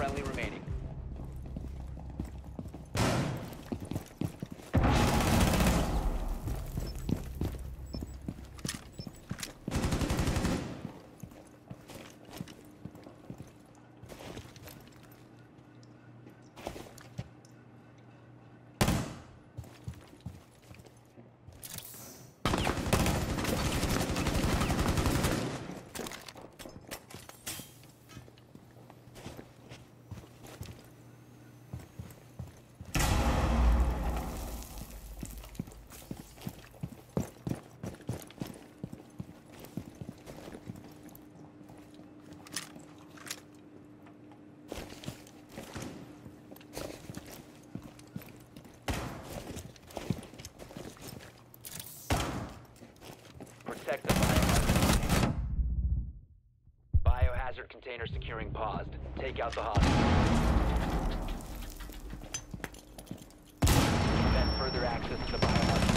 friendly remaining. Protect the biohazard. Biohazard container securing paused. Take out the hostage. Prevent further access to the biohazard.